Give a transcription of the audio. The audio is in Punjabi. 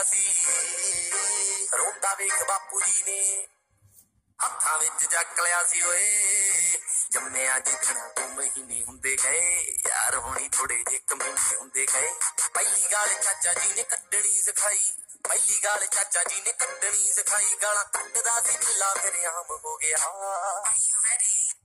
ਸੀ ਰੋਂਦਾ ਵੇਖ ਬਾਪੂ ਜੀ ਨੇ ਹੱਥਾਂ ਵਿੱਚ ਚੱਕ ਲਿਆ ਸੀ ਓਏ ਜੰਮਿਆ ਜਿੱਦਣਾ 2 ਮਹੀਨੇ ਹੁੰਦੇ ਗਏ ਯਾਰ ਹੋਣੀ ਥੋੜੇ ਜਿਹੇ ਕਮੀਨੇ ਹੁੰਦੇ ਗਏ ਪਹਿਲੀ ਗਾਲ ਚਾਚਾ ਜੀ ਨੇ ਕੱਢਣੀ ਸਿਖਾਈ ਪਹਿਲੀ ਗਾਲ ਚਾਚਾ ਜੀ ਨੇ ਕੱਢਣੀ ਸਿਖਾਈ ਗਾਲਾਂ ਕੱਢਦਾ ਸੀ ਬਿੱਲਾ ਫਿਰ ਆਮ ਹੋ ਗਿਆ